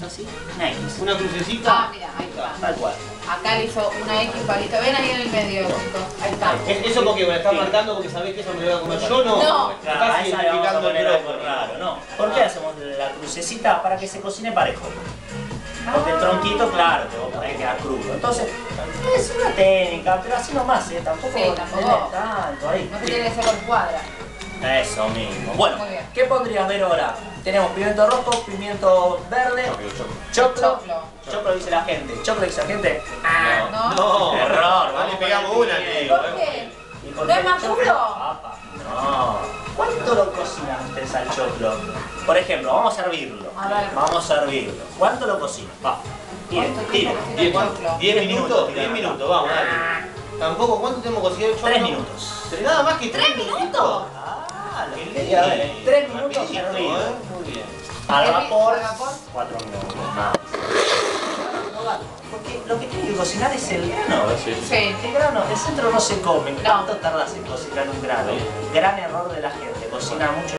así? Una X. Una crucecita. Ah, mira, ahí está. Tal cual. Acá le hizo una X, Pablito. Ven ahí en el medio, chicos. Ahí está. ¿Eso porque me la estás marcando porque sabés que eso me lo voy a comer yo? No. No. Claro, Estás a esa le vamos a identificando el poner algo brócoli. raro, ¿no? ¿Por qué hacemos la crucecita? Para que se cocine parejo. Porque el tronquito, claro, te va a poder quedar crudo. Entonces, es una técnica, pero así nomás, tampoco Sí, tampoco. tenés tanto ahí. No se tiene que ser por cuadra. Eso mismo. Bueno, Muy bien. ¿qué pondrías ver ahora? Tenemos pimiento rojo, pimiento verde, choclo. Choclo dice la gente. Choclo dice la gente. Ah, No. No. error. Vale, pegamos una, tío. ¿Por qué? ¿Y ¿No es más choclo? duro? Apa, no. ¿Cuánto lo cocinan ustedes al choclo? Por ejemplo, vamos a hervirlo. A ver. Vamos a hervirlo. ¿Cuánto lo cocinan? Va. ¿Cuánto Tire. tiempo cocina el choclo? 10 minutos, tira. 10 minutos, vamos, dale. Tampoco, ¿cuánto tenemos que cocinar el choclo? 3 minutos. Nada más que 3 minutos? Ah, lo que quería ver, ¿eh? 3 minutos Rapidito, hervido. Muy bien. Al vapor, ¿Al vapor? 4 minutos más. Porque lo que tiene que cocinar es el grano. Sí. El grano, el centro no se come. ¿Cuánto tardas en cocinar un grano? Gran error de la gente, cocina mucho.